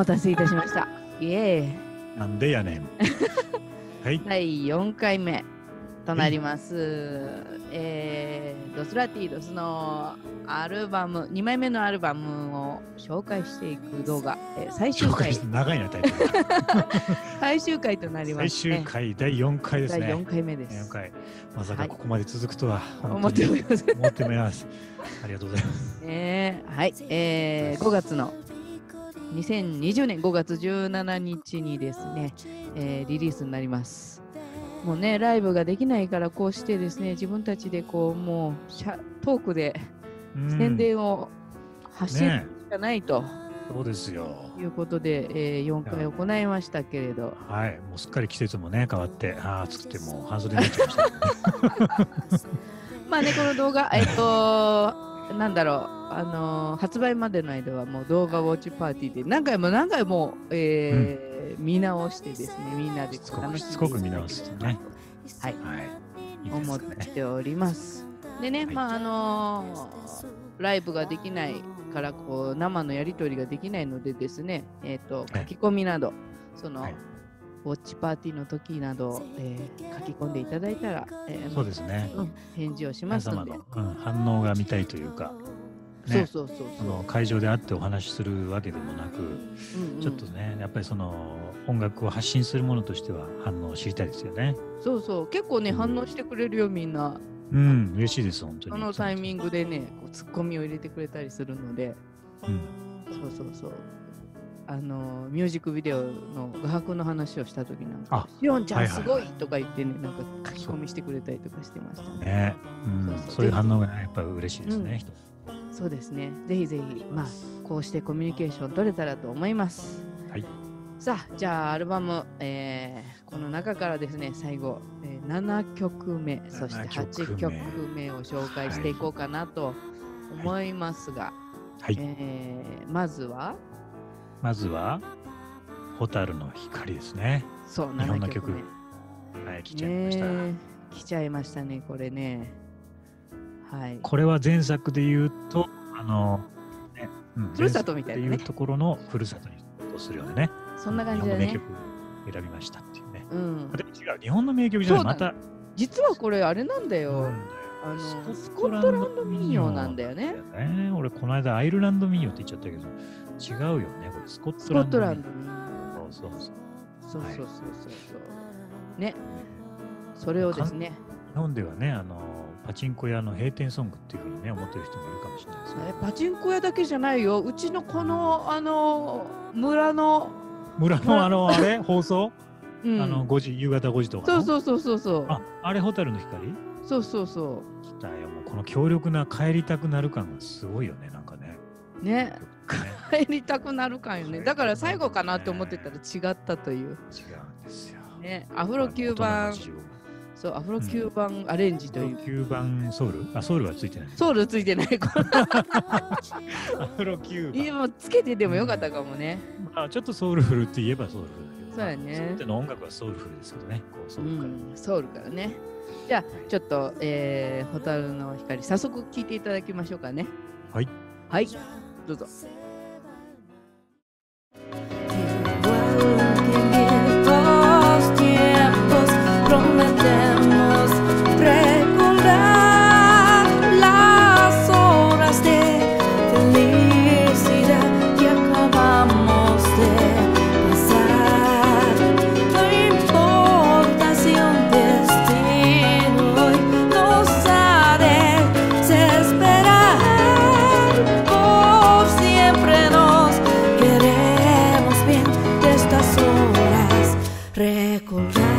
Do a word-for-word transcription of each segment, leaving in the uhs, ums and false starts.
待たせいたしました。イエーイ。 なんでやねん。はい。 だいよんかいめとなります。はい、えー、ドスラティードスのアルバム、にまいめのアルバムを紹介していく動画、えー、最終回。 長いなタイトル。 最終回となります、ね。 最終回だいよんかいですね。 だいよんかいめです。 よんかい。まさかここまで続くとは、 はい、思っております。 思っております。ありがとうございます。 えー、はい、えー、ごがつのにせんにじゅうねんごがつじゅうしちにちにですね、えー、リリースになります。もうね、ライブができないからこうしてですね、自分たちでこうもうシャトークで宣伝を発信しかないと、ね、 そうですよいうことで、えー、よんかい行いましたけれど、 はい、もうすっかり季節もね変わってあ暑くてもう半袖になっちゃいました。 まあね、この動画えっとなんだろう、あのー、発売までの間はもう動画ウォッチパーティーで何回も何回も、えーうん見直してですね、みんなで楽しんでしつこく見直してね、 はい、はい、思っております。でね、はい、まああのー、ライブができないからこう生のやり取りができないのでですね、えっと書き込みなど、はい、その、はい、ウォッチパーティーの時など、えー、書き込んでいただいたら、えー、 そうですね、 うん、返事をしますので、 皆様の、うん、反応が見たいというか。ね、そうそうそうそう、あの会場で会ってお話しするわけでもなく、うんうん、ちょっとねやっぱりその音楽を発信するものとしては反応を知りたいですよね。そうそう結構ね、うん、反応してくれるよみんな。 うん嬉しいです本当に。 そのタイミングでねこうツッコミを入れてくれたりするので、うん、そうそうそうあのミュージックビデオの画伯の話をした時なんか「しおんちゃんすごい!」とか言ってねなんか書き込みしてくれたりとかしてましたね。 ね、うん、そうそうそういう反応がやっぱり嬉しいですね。うんそうですね。ぜひぜひ、まあ、こうしてコミュニケーション取れたらと思います。 はい。 さあ、じゃあ、アルバム、えー、この中からですね、最後、えー、ななきょくめ、そしてはちきょくめを紹介していこうかなと思いますが、はい、えー、まずはまずは、蛍の光ですね。 そう、ななきょくめ。 はい、来ちゃいました。えー、 来ちゃいましたね、これね。はい、 これは前作で言うとあの、ねうん、ふるさとみたいなね。 いうところのふるさとにするようなね。 そんな感じでね。 日本の名曲選びましたっていうね。 うん、 でも違う日本の名曲じゃないまた。 実はこれあれなんだよ。あのスコットランド民謡なんだよね。 ね俺この間アイルランド民謡って言っちゃったけど違うよねこれスコットランド民謡。そうそうそう。 そうそうそうそうそう。ね。それをですね。 日本ではねあのパチンコ屋の閉店ソングっていうふうにね思ってる人もいるかもしれないですね。 パチンコ屋だけじゃないよ。うちのこのあの村の村のあのあれ放送、うん、あのごじ夕方ごじとかの。そうそうそうそうそう。 ああれ蛍の光？ そうそうそう。 来たよもうこの強力な帰りたくなる感がすごいよねなんかね。 ね。帰りたくなる感よね。だから最後かなって思ってたら違ったという。 違うんですよ。 ねアフロキューバン。そうアフロキューバンアレンジという、うん、 アフロキューバンソウルあソウルはついてないソウルついてないアフロキューバンいやもうつけてでもよかったかもね、 うんまあ、ちょっとソウルフルって言えばソウルフルだけどそうやね全ての音楽はソウルフルですけどねこうソウルから、うん、 ソウルからねじゃあちょっと、えー、蛍の光早速聴いていただきましょうかねはいはいどうぞ Prometemos recordar las horas de felicidad que acabamos de pasar. No importa si un destino hoy nos ha de desesperar, por siempre nos queremos bien de estas horas recordar.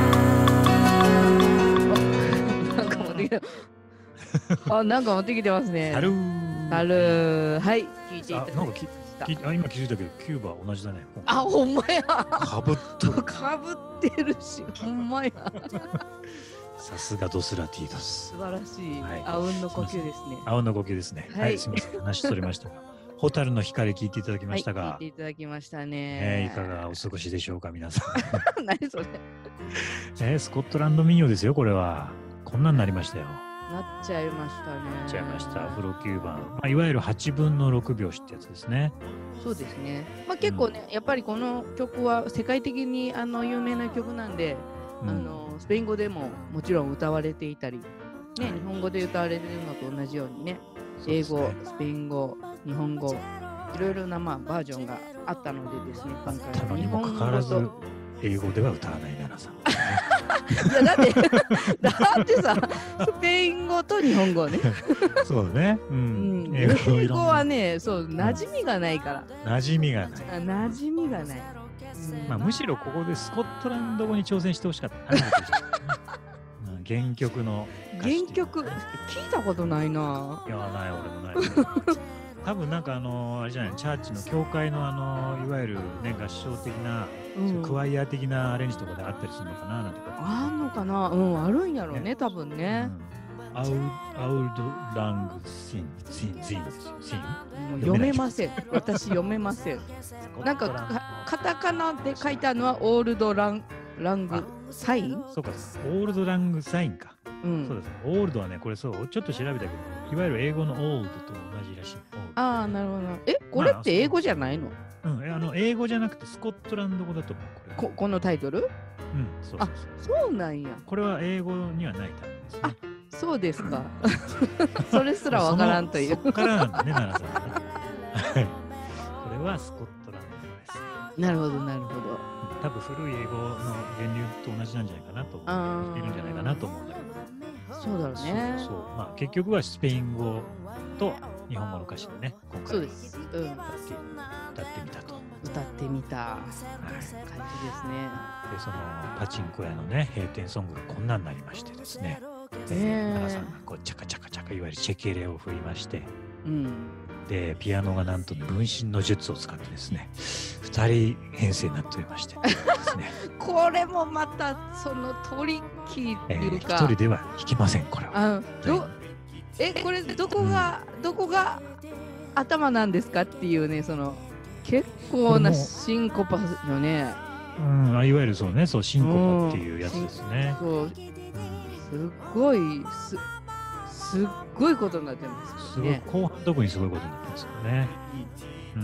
あ、なんか持ってきてますね。 タルー。 タルー。はい。聞いていただきました。 あ、今気づいたけど、キューバ同じだね。 あ、ほんまや。 かぶっとる。 かぶってるし、ほんまや。 さすがドスラティードス。 素晴らしい。あうんの呼吸ですね。 あうんの呼吸ですね。はい、すみません。話しとりましたが。蛍の光聞いていただきましたが。 聞いていただきましたね。 いかがお過ごしでしょうか、皆さん。 何それ。 え、スコットランド民謡ですよ、これは。こんなんなりましたよ。 なっちゃいましたね。 なっちゃいました。アフロきゅうばん、まあ、いわゆるはちぶんのろくびょうしってやつですね。 そうですね。まあ、結構ね、うん、やっぱりこの曲は世界的にあの有名な曲なんで、うん、あのスペイン語でももちろん歌われていたり、ね、はい、日本語で歌われるのと同じようにね、英語、ね、スペイン語、日本語、いろいろな、まあ、バージョンがあったのでですね、今回あったのにもかかわらず英語では歌わない奈々さん。 いやだってだってさ、スペイン語と日本語ね。 そうね。うん。 うん、英語はね、そう馴染みがないから。 馴染みがない。 馴染みがない。 うん、まあむしろここでスコットランド語に挑戦してほしかった。原曲の原曲聞いたことないな。 いやない俺もない。多分なんかあのあれじゃないチャーチの教会のあのいわゆるね合唱的な、うん、クワイヤー的なアレンジとかであったりするのかななんてあんのかな、うんあるんやろうね、ね多分ね。 うん、アウアウルドラングシンシンシンですよシン。 読めません。私読めません。なんかカタカナで書いたのはオールドランラングサイン。 そうかオールドラングサインか。うん、そうです。オールドはねこれそうちょっと調べたけどいわゆる英語のオールドと同じらしい。 ああなるほど。えこれって英語じゃないの？ まあ、うんあの英語じゃなくてスコットランド語だと思うこれ。 こ, このタイトル？ うんそうそうそう。 あそうなんや。 これは英語にはないタイトルですね。 あそうですか。それすらわからんという。 そこからなんだね奈々さん。はい。これはスコットランド語です。 なるほどなるほど。 多分古い英語の源流と同じなんじゃないかなと思っているんじゃないかなと思うんだけど。 そうだろうね。 そうそうまあ結局はスペイン語と日本語の歌詞でね今回そうです、うん、歌ってみたと歌ってみた、はい、感じですね。 でそのパチンコ屋のね閉店ソングがこんなになりましてですね、 えー、 奈々さんがこうチャカチャカチャカいわゆるチェケレを振りまして、 うん、 でピアノがなんと分身の術を使ってですねふたり編成になっておりましてですねこれもまたそのトリッキーっていうか、 えー、一人では弾きませんこれは。 あどえこれどこが、うん、どこが頭なんですかっていうねその結構なシンコパよね。 うん、いわゆるそうねそうシンコパっていうやつですね。 そう、すっごいすすっごいことになってますね。 すごい後半特にすごいことになってますよね。うん、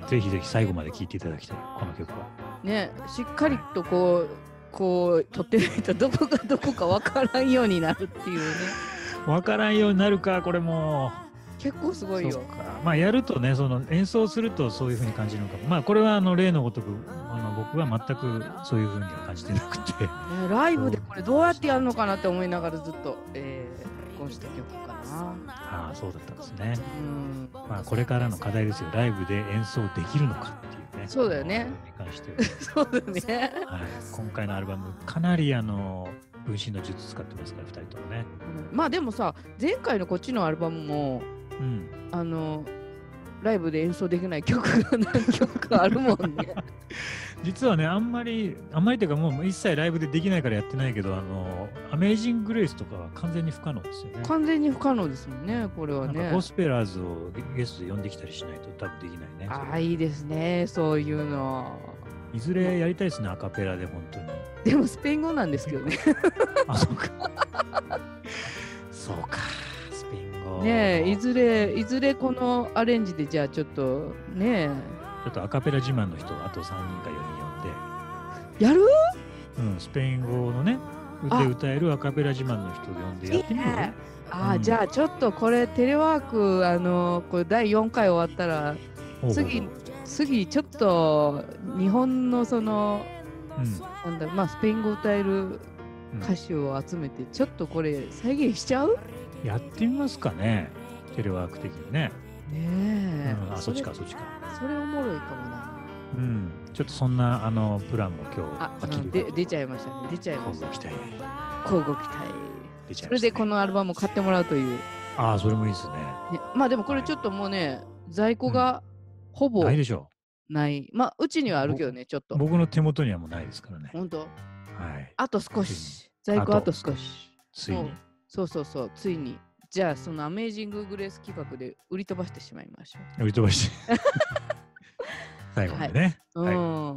ぜひぜひ最後まで聴いていただきたいこの曲は。 ねしっかりとこうこう撮ってないとどこがどこかわからんようになるっていうね。 わからんようになるかこれも結構すごいよ。 まあやるとねその演奏するとそういう風に感じるのかも。まあこれはあの例のごとくあの僕は全くそういう風には感じてなくて、ね、 ライブでこれどうやってやるのかなって思いながらずっと、えー、録音した曲かな。 ああそうだったんですね。 うんまあこれからの課題ですよ。ライブで演奏できるのかっていうね。 そうだよね。 に関してそうだね、 はい。今回のアルバムかなりあの分身の術使ってますからふたりともね、 うん、まあでもさ前回のこっちのアルバムも、うん、あのライブで演奏できない曲が何曲かあるもんね。 実はねあんまりあんまりというかもう一切ライブでできないからやってないけどあのアメイジング・グレイスとかは完全に不可能ですよね。 完全に不可能ですもんねこれはね。 なんかゴスペラーズをゲストで呼んできたりしないと多分できないね。 ああいいですねそういうの。 いずれやりたいですねアカペラで本当に。 でもスペイン語なんですけどね。 あそうかそうかスペイン語ねえいずれいずれこのアレンジでじゃあちょっとねえちょっとアカペラ自慢の人あとさんにんかよにん呼んでやる？ うんスペイン語のねで歌えるアカペラ自慢の人で呼んでやってみる？いいね、 あ、うん、じゃあちょっとこれテレワークあのこれだいよんかい終わったら次次ちょっと日本のその、うん、なんだまあスペイン語歌える歌手を集めてちょっとこれ再現しちゃう？ やってみますかねテレワーク的にね。 ねえ、 うん、あそっちかそっちか。 それおもろいかもな。 うん、ちょっとそんなあのプランも今日あ、うん、で出ちゃいましたね。出ちゃいました。 交互期待。 交互期待。出ちゃいましたね。それでこのアルバムを買ってもらうという。 ああ、それもいいですね。 ねまあでもこれちょっともうね、在庫がほぼないでしょう。ない。まあうちにはあるけどね、ちょっと。 僕の手元にはもうないですからね。 本当。 はい。 あと少し。在庫あと少し。 ついに。 そうそうそう、ついに。じゃあそのアメージング・グレース企画で売り飛ばしてしまいましょう。売り飛ばして。最後までね。 はい、うん。じ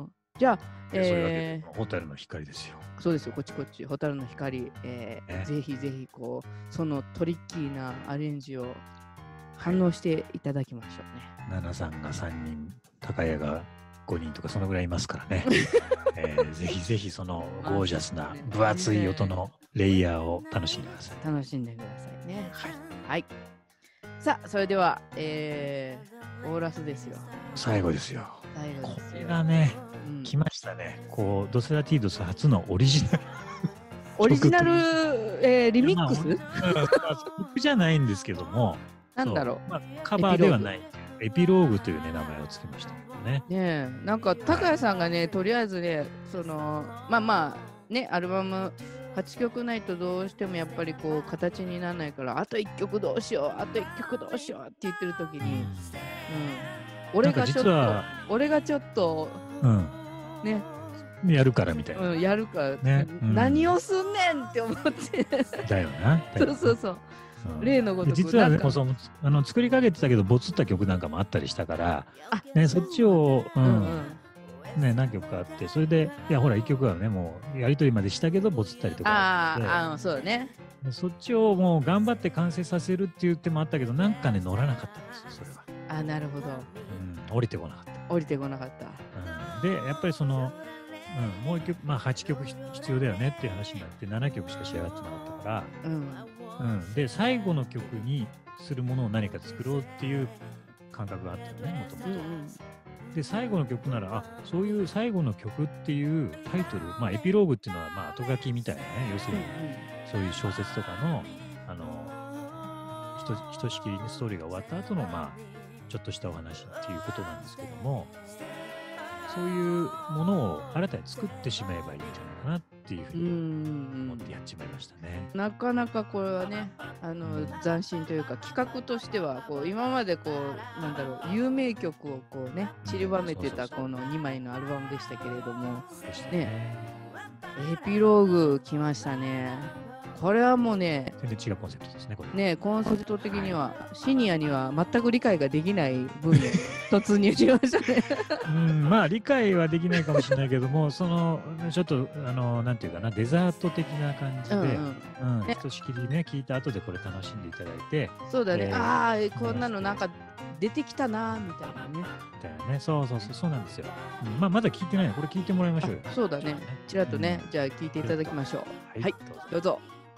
じゃあ、 えー、蛍の光ですよ。 そうですよ、こっちこっち、蛍の光、えーね、ぜひぜひこうそのトリッキーなアレンジを反応していただきましょうね。 ナナさんがさんにん、高谷がごにんとかそのぐらいいますからね。えー、ぜひぜひそのゴージャスな分厚い音のレイヤーを楽しんでください。 楽しんでくださいね。はい。はい、さあ、それでは、えー、オーラスですよ。 最後ですよ。 最後ですよ。 これがね、うん、来ましたね。こうドセラティードス初のオリジナルオリジナル、えー、リミックス、まあ、曲じゃないんですけども、 なんだろう、 まあ、カバーではないエピローグという、ね、名前をつけましたけどね。 ねえ、なんか高谷さんがね、とりあえずね、そのまあまあね、アルバムはちきょくないとどうしてもやっぱりこう形にならないから、あといっきょくどうしよう、あといっきょくどうしようって言ってる時に、うん、俺がちょっと俺がちょっと、うん、ね。 やるからみたいな、 うん、やるから、ね、うん、何をすんねんって思ってだよな。 そうそうそう、うん、例のごとく実はね、そのあの作りかけてたけどボツった曲なんかもあったりしたから、ね、そっちを、うんうんうん、ね、何曲かあって、それでいやほらいっきょくはねもうやり取りまでしたけどボツったりとかあって、ああそうだね、 でそっちをもう頑張って完成させるっていう手もあったけど、なんかね乗らなかったんですよ、それは。 あ、なるほど、 うん、降りてこなかった降りてこなかった、 うん、でやっぱりそのうん、もういっきょく、まあ、はちきょく必要だよねっていう話になってななきょくしか仕上がってなかったから、うんうん、で最後の曲にするものを何か作ろうっていう感覚があったよね、もともと。で最後の曲なら、あ、そういう最後の曲っていうタイトル、まあ、エピローグっていうのはまあ後書きみたいなね、要するにそういう小説とかのあのひとひとしきりにストーリーが終わった後のまあちょっとしたお話っていうことなんですけども、そういうものを新たに作ってしまえばいいんじゃないかなっていうふうに思ってやっちまいましたね。 なかなかこれはね、あの斬新というか企画としてはこう今までこうなんだろう有名曲をこうね散りばめてたこのにまいのアルバムでしたけれども、ね、エピローグ来ましたね。これはもうね、 全然違うコンセプトですね、これ。 ね、コンセプト的には、はい、シニアには全く理解ができない分野突入しましたね。 うん、まあ理解はできないかもしれないけども、そのちょっとあのなんていうかな、デザート的な感じで、うんうんうん、ひとしきりね聞いた後でこれ楽しんでいただいて、 そうだね、えー、ああこんなのなんか出てきたなみたいなね。 だよね、そうそうそうそうなんですよ。うん、まあまだ聞いてないの、これ聞いてもらいましょうよ。 そうだね、ちらっとね、うん、じゃあ聞いていただきましょう。はい、はい、どうぞ。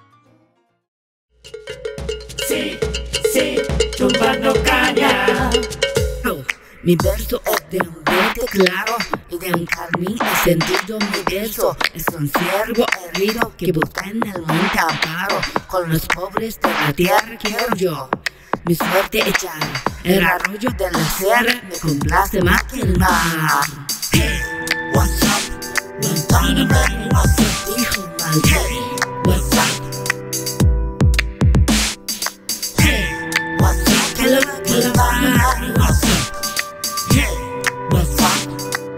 Sí, sí, tumbando caña. Oh, mi verso es de un verde claro y de un carmín encendido. Mi verso es un ciervo herido que busca en el monte amparo. Con los pobres de la tierra quiero yo mi suerte echar. El arroyo de la sierra me complace más que el mar. Hey, what's up? Guantánamo, what's up? Hijo mal. Hey, what's up? Hello, hello, what's up? Hey, what's up?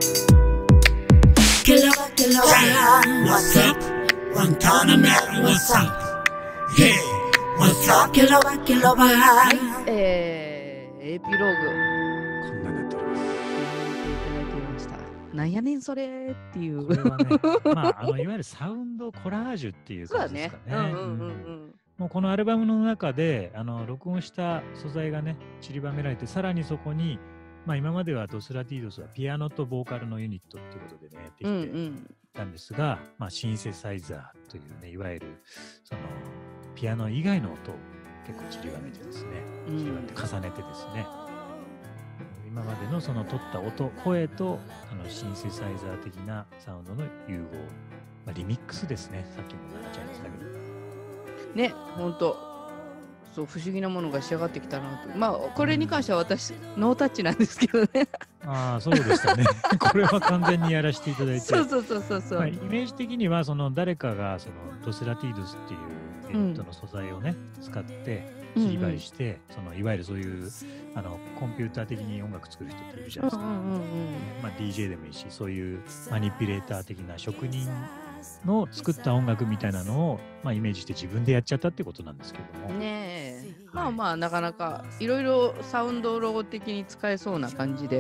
Hello, hello, what's up? Guantánamo, what's up? Hey, what's up? Hello, hello, はい、えー、エピローグこんなになっております。 聞いていただきました。なんやねんそれっていう。 これはね、まああのいわゆるサウンドコラージュっていう感じですかね。そうだね。うんうんうんうん。もうこのアルバムの中であの録音した素材がね散りばめられて、さらにそこに、まあ、今まではドスラティードスはピアノとボーカルのユニットっていうことでねできてたんですが、うんうん、まあ、シンセサイザーというねいわゆるそのピアノ以外の音を結構散りばめてですね、散りばめて重ねてですね、うん、今までのその取った音声とあのシンセサイザー的なサウンドの融合、まあ、リミックスですね。さっきもなっちゃいましたけどね、本当そう不思議なものが仕上がってきたなと。まあこれに関しては私、うん、ノータッチなんですけどね。ああ、そうでしたね。これは完全にやらせていただいて、 そうそうそうそうそう、まあ、 イメージ的にはその誰かがそのドスラティードスっていうユニットの素材をね、うん、使って切り張りして、うんうん、そのいわゆるそういうあのコンピューター的に音楽作る人っているじゃないですか。まあ ディージェー でもいいし、そういうマニピュレーター的な職人の作った音楽みたいなのを、まあ、イメージして自分でやっちゃったってことなんですけどもねえ、はい、まあまあなかなかいろいろサウンドロゴ的に使えそうな感じで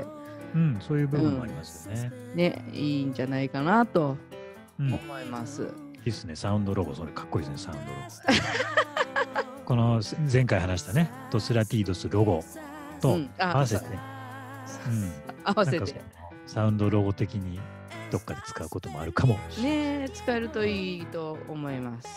うん、そういう部分もありますよね。 うん、ね、いいんじゃないかなと思います。うん、いいですね、サウンドロゴ、それかっこいいですね、サウンドロゴ。この前回話したね、トスラティードスロゴと合わせて、うん、 合わせてサウンドロゴ的にどっかで使うこともあるかもしれない。 ね、使えるといいと思います。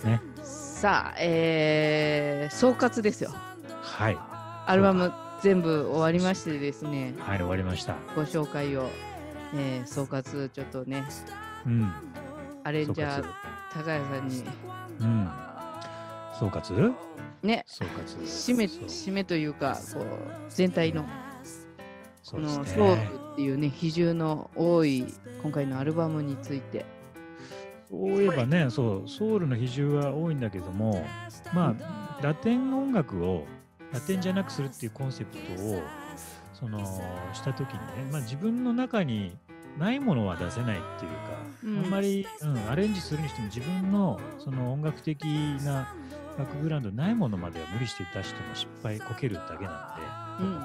ね。 さあ、えー、総括ですよ。 はい。 アルバム全部終わりましてですね。 はい、終わりました。 ご紹介を、えー、総括ちょっとね。 うん。 アレンジャー高谷さんに。 うん。総括？ ね。 総括。 締め締めというか、こう全体の。このソウルっていうね、比重の多い今回のアルバムについて。 そういえばね、そうソウルの比重は多いんだけども、まあラテン音楽をラテンじゃなくするっていうコンセプトをそのした時にね、まあ自分の中にないものは出せないっていうか、うん、あんまり、うん、アレンジするにしても自分のその音楽的なバックグラウンドないものまでは無理して出しても失敗こけるだけなんで。うんうん、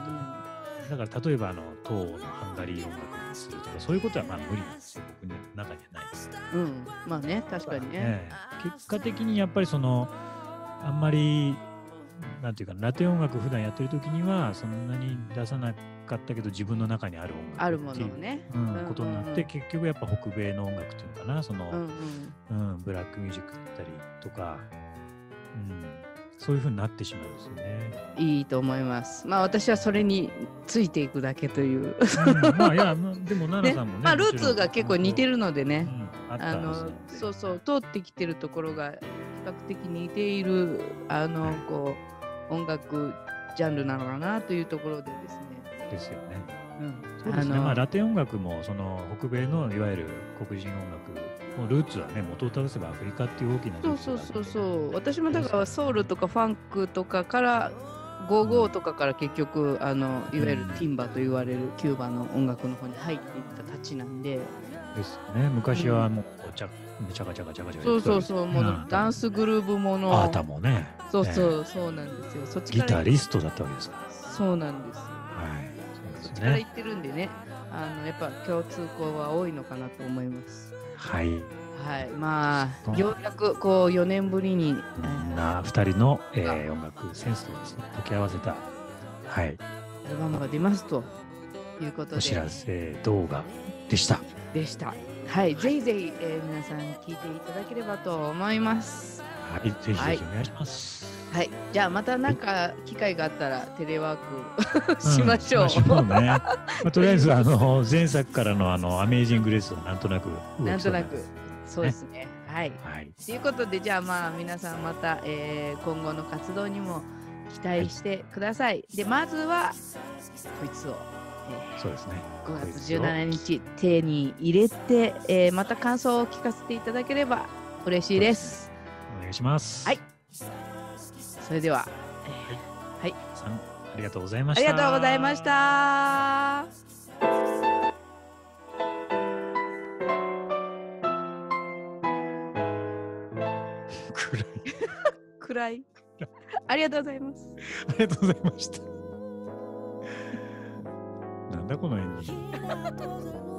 だから例えばあの東欧のハンガリー音楽にするとかそういうことはまあ無理なんですよ、僕の中にはないです。 うん、まあね、確かにね。 ね、結果的にやっぱりそのあんまりなんていうかラテン音楽普段やってる時にはそんなに出さなかったけど自分の中にある音楽あるものをね、 うん、ことになって結局やっぱ北米の音楽っていうのかな、その、うんうんうん、ブラックミュージックだったりとか、うん、そういう風になってしまうんですよね。 いいと思います。まあ私はそれについていくだけという。 うん、まあいやでも奈々さんもね。 ね、まあルーツが結構似てるのでね。うん、あのそうそう通ってきてるところが比較的似ているあの、はい、こう音楽ジャンルなのかなというところでですね。 ですよね。 うん、 そうですね。まあラテン音楽もその北米のいわゆる黒人音楽。ルーツはね、元を正せばアフリカっていう大きなルーツそうそうそうそう。私もだからソウルとかファンクとかからゴーゴーとかから結局あのいわゆるティンバと言われるキューバの音楽の方に入っていったたちなんで。 ですね。昔はもうお茶めちゃかちゃかちゃかちゃか。 そうそうそう。もうダンスグルーヴもの。 アータもね。 そうそうそうなんですよ。そっちギタリストだったわけですから。 そうなんです。 はい。 そっちから言ってるんでね。あのやっぱ共通項は多いのかなと思います。 はい。 はい、まあようやくこうよねんぶりになふたりの、えー、音楽センスとですね溶け合わせた、はい、 アルバムが出ますということでお知らせ動画でした。 でした。はい、ぜひぜひ、えー、皆さん聞いていただければと思います。 はい、ぜひぜひお願いします。 はい、はい、じゃあまたなんか機会があったらテレワークしましょう。うん、 しましょうね。まあ、とりあえずあの前作からのあのアメージングレースをなんとなくなんとなく。そうですね。はい。はい、ということで、じゃあまあ皆さんまた、えー、今後の活動にも期待してください。はい、で、まずはこいつを、 えー、そうですね。 ごがつじゅうしちにち手に入れて、えー、また感想を聞かせていただければ嬉しいです。 お願いします。 はい。それでは、 えー、はい。さんありがとうございました。 ありがとうございました。暗い。ありがとうございます。 ありがとうございました。なんだこの演技。